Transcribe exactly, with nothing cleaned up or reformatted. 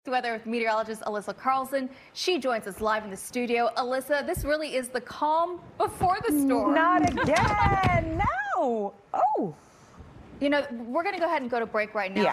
Weather with meteorologist Alissa Carlson. She joins us live in the studio. Alissa, this really is the calm before the storm. Not again. No. Oh. You know, we're going to go ahead and go to break right now. Yeah.